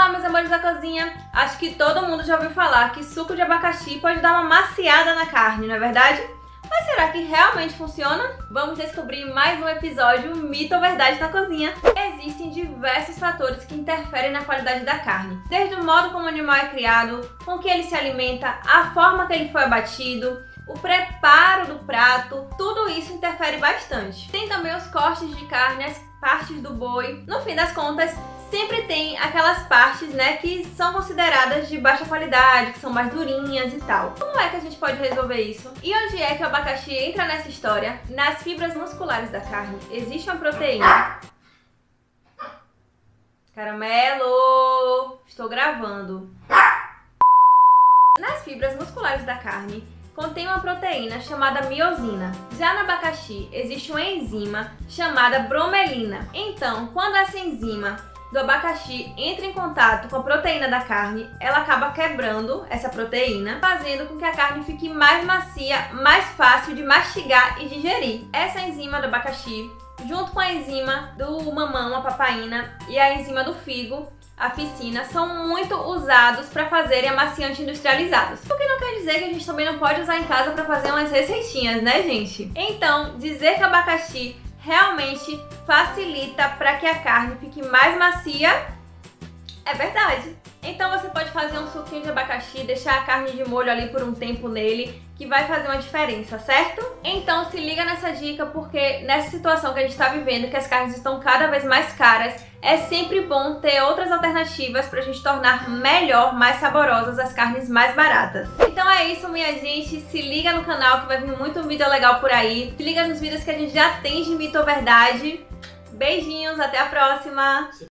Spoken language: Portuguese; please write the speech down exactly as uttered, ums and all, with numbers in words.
Olá, meus amores da cozinha! Acho que todo mundo já ouviu falar que suco de abacaxi pode dar uma maciada na carne, não é verdade? Mas será que realmente funciona? Vamos descobrir mais um episódio Mito ou Verdade na Cozinha. Existem diversos fatores que interferem na qualidade da carne, desde o modo como o animal é criado, com que ele se alimenta, a forma que ele foi abatido, o preparo do prato, tudo isso interfere bastante. Tem também os cortes de carne, as partes do boi. No fim das contas, sempre tem aquelas partes, né, que são consideradas de baixa qualidade, que são mais durinhas e tal. Como é que a gente pode resolver isso? E onde é que o abacaxi entra nessa história? Nas fibras musculares da carne existe uma proteína. Caramelo! Estou gravando. Nas fibras musculares da carne contém uma proteína chamada miosina. Já no abacaxi existe uma enzima chamada bromelina. Então, quando essa enzima do abacaxi entra em contato com a proteína da carne, ela acaba quebrando essa proteína, fazendo com que a carne fique mais macia, mais fácil de mastigar e digerir. Essa enzima do abacaxi, junto com a enzima do mamão, a papaina, e a enzima do figo, a ficina, são muito usados para fazerem amaciantes industrializados. O que não quer dizer que a gente também não pode usar em casa para fazer umas receitinhas, né, gente? Então, dizer que o abacaxi realmente facilita para que a carne fique mais macia é verdade. Então você pode fazer um suquinho de abacaxi, deixar a carne de molho ali por um tempo nele, que vai fazer uma diferença, certo? Então se liga nessa dica, porque nessa situação que a gente está vivendo, que as carnes estão cada vez mais caras, é sempre bom ter outras alternativas pra gente tornar melhor, mais saborosas as carnes mais baratas. Então é isso, minha gente. Se liga no canal que vai vir muito vídeo legal por aí. Se liga nos vídeos que a gente já tem de mito ou verdade. Beijinhos, até a próxima!